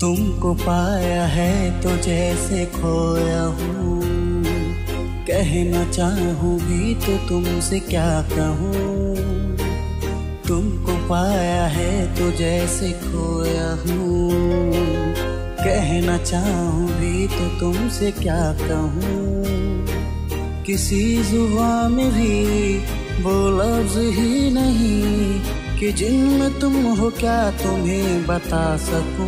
तुमको पाया है तो जैसे खोया हूँ, कहना चाहूँ भी तो तुमसे क्या कहूँ। तुमको पाया है तो जैसे खोया हूँ, कहना चाहूँ भी तो तुमसे क्या कहूँ। किसी जुबान में भी वो लफ्ज़ ही नहीं कि जिनमें तुम हो क्या तुम्हें बता सकूं।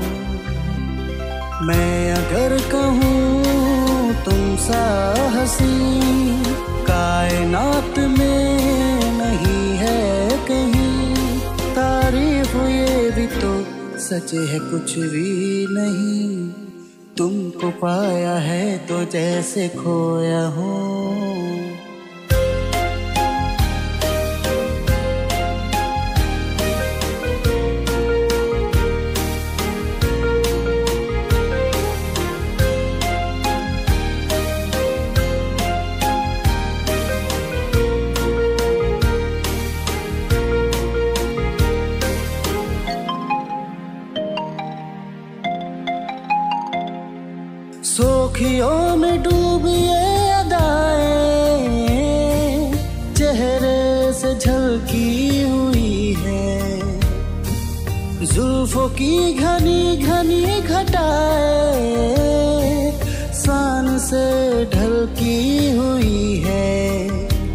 मैं अगर कहूँ तुम सा हसीन कायनात में नहीं है कहीं, तारीफ ये भी तो सच है कुछ भी नहीं। तुमको पाया है तो जैसे खोया हूँ। सोखियों में डूब ये अदाएं चेहरे से झलकी हुई है, जुल्फों की घनी घनी घटाएं सान से ढलकी हुई है।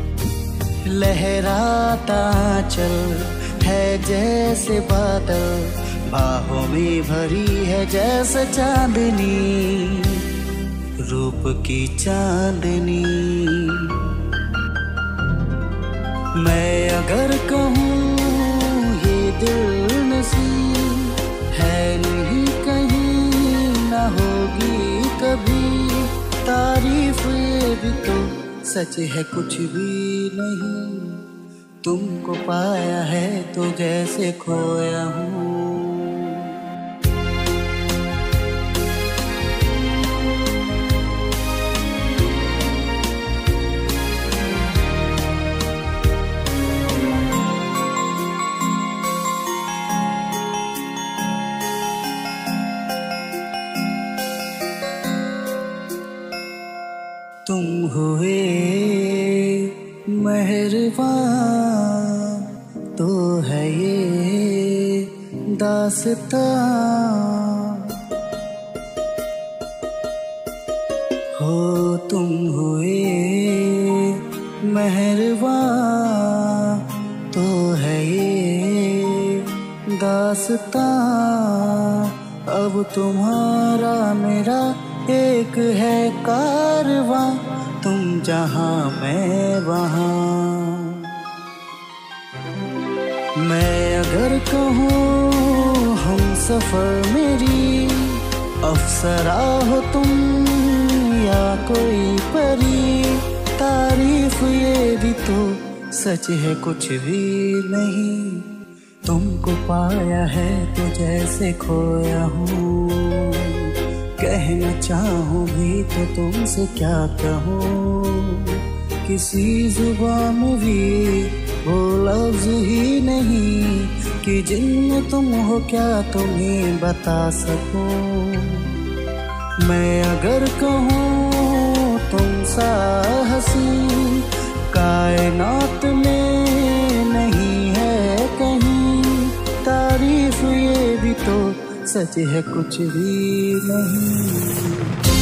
लहराता चल है जैसे बादल, बाहों में भरी है जैसे चांदनी, रूप की चांदनी। मैं अगर कहूँ ये दिल नसीब है नहीं कहीं ना होगी कभी, तारीफ ये भी तो सच है कुछ भी नहीं। तुमको पाया है तो जैसे खोया हूँ। तुम हुए मेहरबान तो है ये दास्तां, हो तुम हुए मेहरबान तो है ये दास्तां। अब तुम्हारा मेरा एक है कारवां, तुम जहां मैं वहां। मैं अगर कहूँ हम सफर मेरी अफसरा हो तुम या कोई परी, तारीफ ये भी तो सच है कुछ भी नहीं। तुमको पाया है तो जैसे खोया हूँ, कहना चाहूँ भी तो तुमसे क्या कहूँ। किसी जुबान में भी वो लफ्ज़ ही नहीं कि जिनमें तुम हो क्या तुम्हें बता सकूँ। मैं अगर कहूँ तुम सा हसीन कायनात में नहीं है कहीं, तारीफ ये भी तो सच है कुछ भी नहीं।